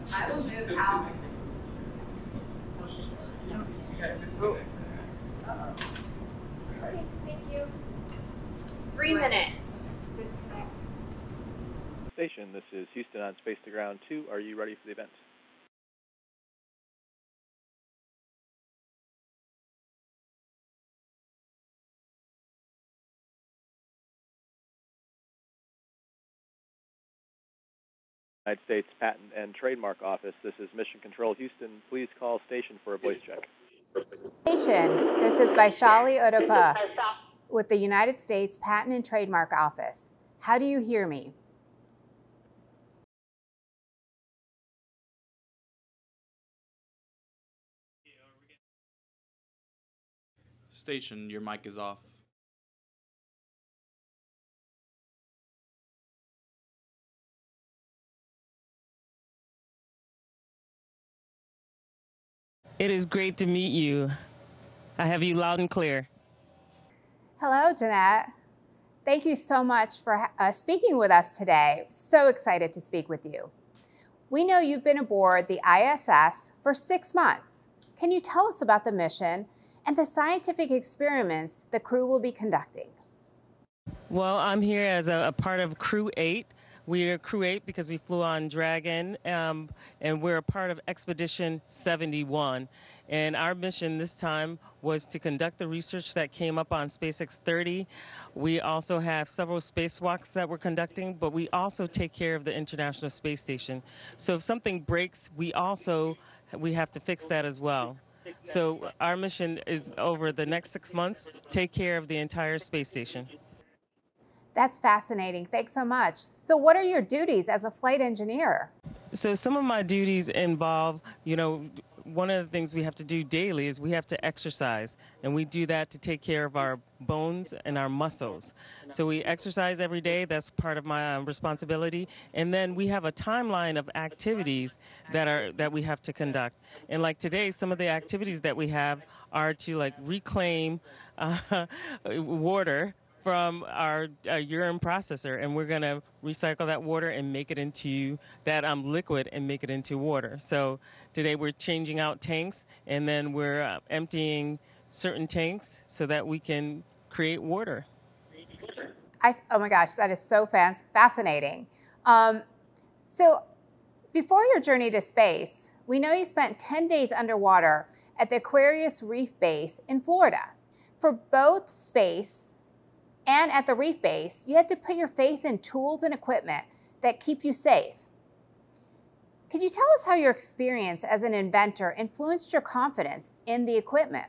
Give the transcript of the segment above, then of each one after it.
I will move out. Okay, thank you. 3 minutes. Disconnect. Station, this is Houston on Space to Ground 2. Are you ready for the event? United States Patent and Trademark Office, this is Mission Control Houston. Please call station for a voice check. Station, this is Vaishali Udupa with the United States Patent and Trademark Office. How do you hear me? Station, your mic is off. It is great to meet you. I have you loud and clear. Hello, Jeanette. Thank you so much for speaking with us today. So excited to speak with you. We know you've been aboard the ISS for 6 months. Can you tell us about the mission and the scientific experiments the crew will be conducting? Well, I'm here as a part of Crew 8. We are Crew 8 because we flew on Dragon, and we're a part of Expedition 71. And our mission this time was to conduct the research that came up on SpaceX 30. We also have several spacewalks that we're conducting, but we also take care of the International Space Station. So if something breaks, we have to fix that as well. So our mission is over the next 6 months, take care of the entire space station. That's fascinating. Thanks so much. So what are your duties as a flight engineer? So some of my duties involve, one of the things we have to do daily is we have to exercise, and we do that to take care of our bones and our muscles. So we exercise every day. That's part of my responsibility. And then we have a timeline of activities that we have to conduct. And like today, some of the activities that we have are to reclaim water from our urine processor, and we're going to recycle that water and make it into that liquid and make it into water. So today we're changing out tanks, and then we're emptying certain tanks so that we can create water. Oh my gosh, that is so fascinating. So before your journey to space, we know you spent 10 days underwater at the Aquarius Reef Base in Florida. For both space and at the reef base, you had to put your faith in tools and equipment that keep you safe. Could you tell us how your experience as an inventor influenced your confidence in the equipment?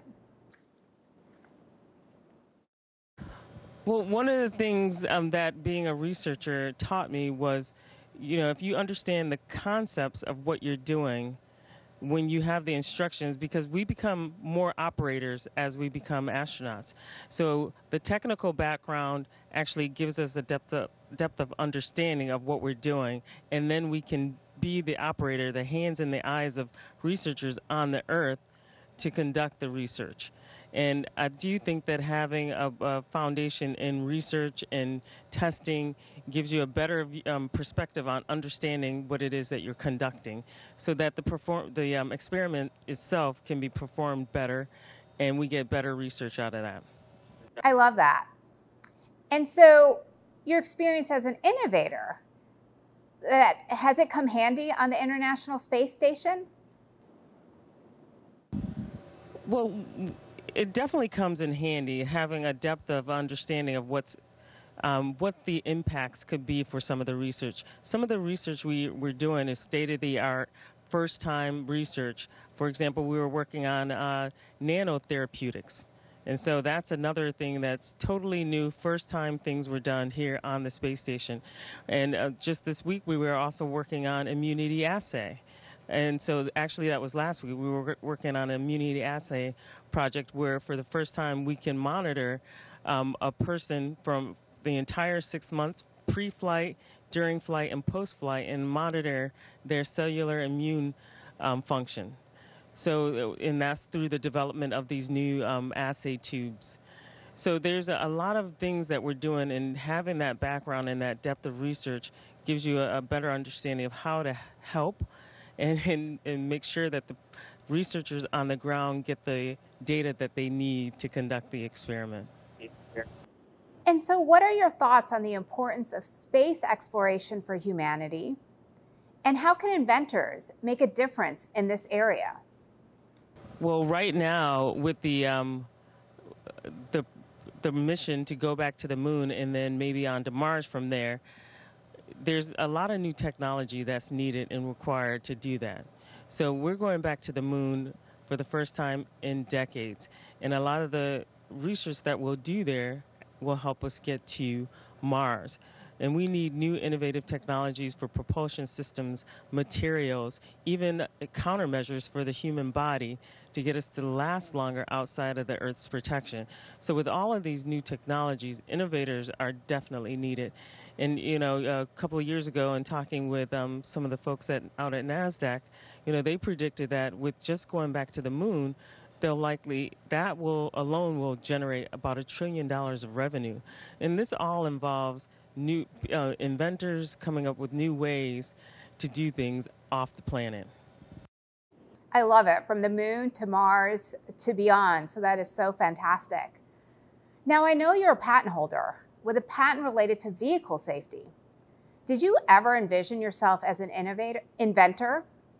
Well, one of the things that being a researcher taught me was, if you understand the concepts of what you're doing, when you have the instructions, because we become more operators as we become astronauts. So the technical background actually gives us a depth of understanding of what we're doing, and then we can be the operator, the hands and the eyes of researchers on the Earth to conduct the research. And I do think that having a foundation in research and testing gives you a better perspective on understanding what it is that you're conducting, so that the experiment itself can be performed better, and we get better research out of that. I love that. And so your experience as an innovator, has it come handy on the International Space Station? Well, it definitely comes in handy, having a depth of understanding of what the impacts could be for some of the research. Some of the research we're doing is state-of-the-art, first-time research. For example, we were working on nanotherapeutics. And so that's another thing that's totally new, first-time things were done here on the space station. And just this week, we were also working on immunity assay. And so actually that was last week. We were working on an immunity assay project where for the first time we can monitor a person from the entire 6 months, pre-flight, during flight, and post-flight, and monitor their cellular immune function. So, and that's through the development of these new assay tubes. So there's a lot of things that we're doing, and having that background and that depth of research gives you a better understanding of how to help and make sure that the researchers on the ground get the data that they need to conduct the experiment. And so, what are your thoughts on the importance of space exploration for humanity? And how can inventors make a difference in this area? Well, right now, with the mission to go back to the moon and then maybe on to Mars from there, there's a lot of new technology that's needed and required to do that. So we're going back to the moon for the first time in decades. And a lot of the research that we'll do there will help us get to Mars. And we need new innovative technologies for propulsion systems, materials, even countermeasures for the human body to get us to last longer outside of the Earth's protection. So with all of these new technologies, innovators are definitely needed. And, a couple of years ago, in talking with some of the folks out at NASDAQ, they predicted that with just going back to the moon, that alone will generate about $1 trillion of revenue. And this all involves new inventors coming up with new ways to do things off the planet. I love it. From the moon to Mars to beyond. So that is so fantastic. Now, I know you're a patent holder with a patent related to vehicle safety. Did you ever envision yourself as an inventor?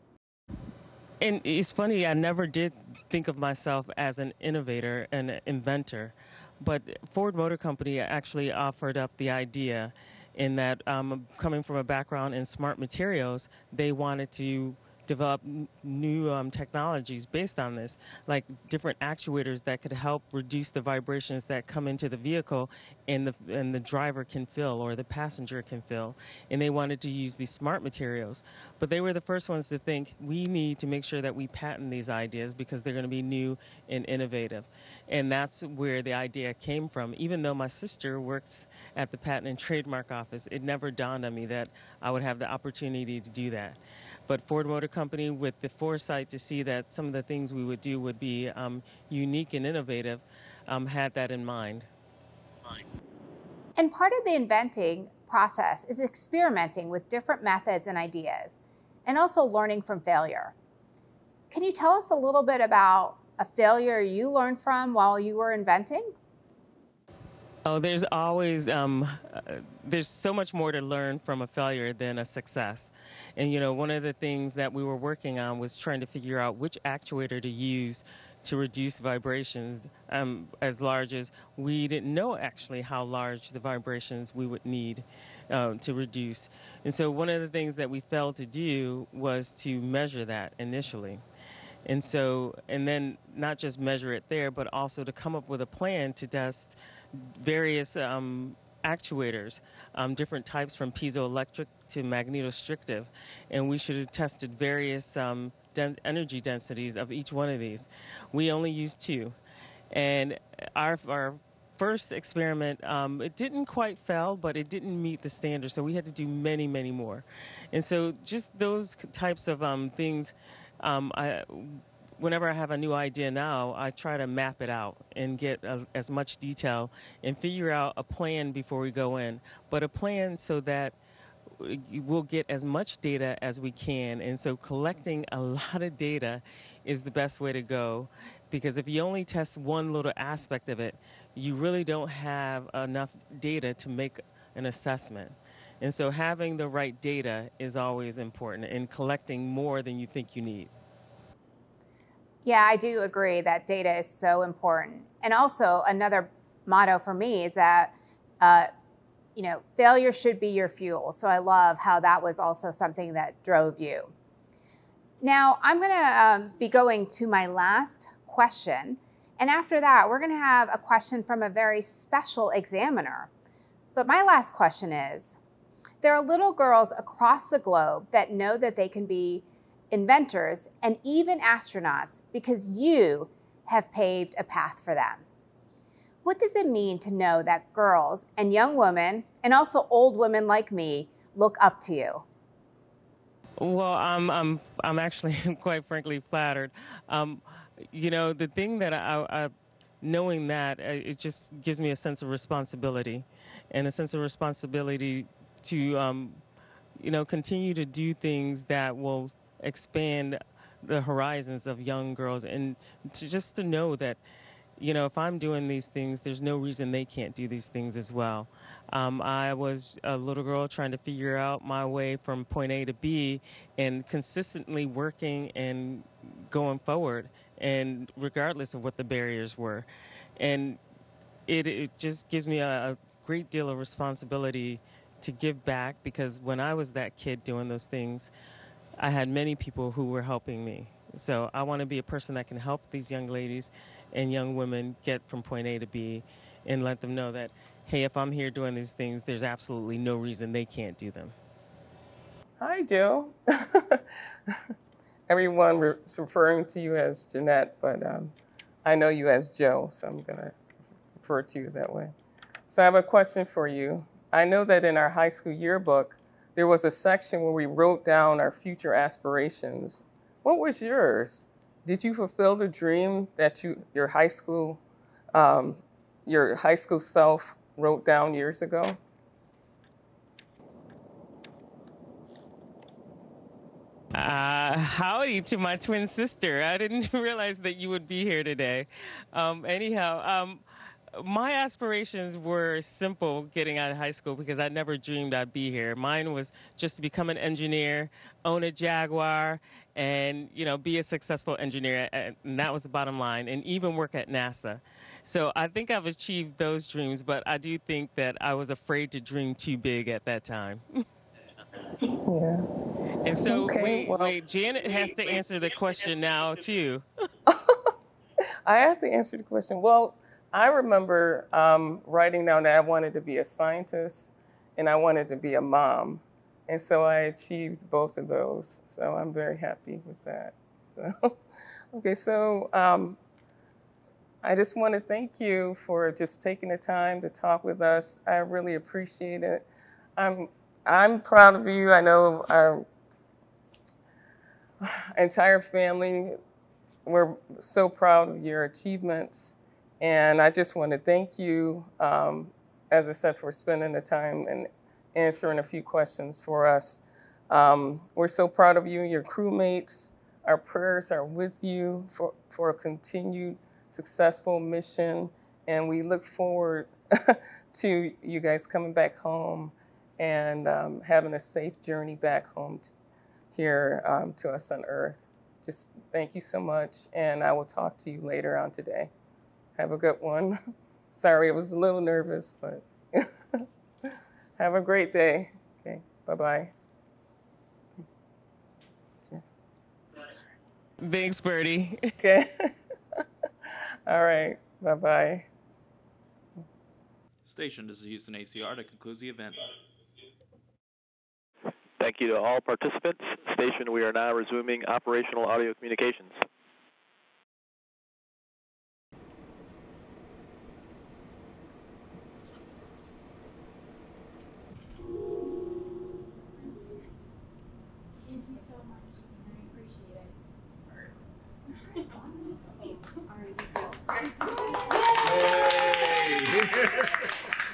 And it's funny, I never did think of myself as an innovator and an inventor. But Ford Motor Company actually offered up the idea in that coming from a background in smart materials, they wanted to develop new technologies based on this, like different actuators that could help reduce the vibrations that come into the vehicle and the driver can feel or the passenger can feel. And they wanted to use these smart materials. But they were the first ones to think we need to make sure that we patent these ideas because they're going to be new and innovative. And that's where the idea came from. Even though my sister works at the Patent and Trademark Office, it never dawned on me that I would have the opportunity to do that. But Ford Motor Company, with the foresight to see that some of the things we would do would be unique and innovative, had that in mind. And part of the inventing process is experimenting with different methods and ideas, and also learning from failure. Can you tell us a little bit about a failure you learned from while you were inventing? Oh, there's always, there's so much more to learn from a failure than a success. And, one of the things that we were working on was trying to figure out which actuator to use to reduce vibrations as large as we didn't know actually how large the vibrations we would need to reduce. And so one of the things that we failed to do was to measure that initially. And then not just measure it there, but also to come up with a plan to test various actuators, different types from piezoelectric to magnetostrictive. And we should have tested various energy densities of each one of these. We only used 2. And our first experiment, it didn't quite fail, but it didn't meet the standard. So we had to do many, many more. And so just those types of things, whenever I have a new idea now, I try to map it out and get as much detail and figure out a plan before we go in. But a plan so that we'll get as much data as we can. And so collecting a lot of data is the best way to go, because if you only test one little aspect of it, you really don't have enough data to make an assessment. And so having the right data is always important, and collecting more than you think you need. Yeah, I do agree that data is so important. And also another motto for me is that, failure should be your fuel. So I love how that was also something that drove you. Now, I'm going to be going to my last question. And after that, we're going to have a question from a very special examiner. But my last question is, there are little girls across the globe that know that they can be inventors and even astronauts because you have paved a path for them. What does it mean to know that girls and young women, and also old women like me, look up to you? Well, I'm actually quite frankly flattered. The thing that I knowing that it just gives me a sense of responsibility, and a sense of responsibility to continue to do things that will expand the horizons of young girls, and just to know that, you know, if I'm doing these things, there's no reason they can't do these things as well. I was a little girl trying to figure out my way from point A to B and consistently working and going forward, and regardless of what the barriers were. And it just gives me a great deal of responsibility to give back, because when I was that kid doing those things, I had many people who were helping me. So I want to be a person that can help these young ladies and young women get from point A to B, and let them know that, hey, if I'm here doing these things, there's absolutely no reason they can't do them. Hi, Joe. Everyone is referring to you as Jeanette, but I know you as Joe, so I'm going to refer to you that way. So I have a question for you. I know that in our high school yearbook, there was a section where we wrote down our future aspirations. What was yours? Did you fulfill the dream that your high school self wrote down years ago? Howdy to my twin sister. I didn't realize that you would be here today. My aspirations were simple getting out of high school, because I never dreamed I'd be here. Mine was just to become an engineer, own a Jaguar, and, you know, be a successful engineer. And that was the bottom line, and even work at NASA. So I think I've achieved those dreams, but I do think that I was afraid to dream too big at that time. Yeah. And so, Okay, wait, Janet has to answer the question now, too. I have to answer the question. Well, I remember writing down that I wanted to be a scientist and I wanted to be a mom. And so I achieved both of those. So I'm very happy with that. So, okay, so I just want to thank you for just taking the time to talk with us. I really appreciate it. I'm proud of you. I know our entire family, we're so proud of your achievements. And I just want to thank you, as I said, for spending the time and answering a few questions for us. We're so proud of you and your crewmates. Our prayers are with you for a continued successful mission. And we look forward to you guys coming back home and having a safe journey back home here to us on Earth. Just thank you so much. And I will talk to you later on today. Have a good one. Sorry, I was a little nervous, but have a great day. Okay, bye-bye. Okay. Thanks, Birdie. Okay. All right, bye-bye. Station, this is Houston ACR. That concludes the event. Thank you to all participants. Station, we are now resuming operational audio communications. Thank you so much. I appreciate it. Sorry. All right, you too. Yay!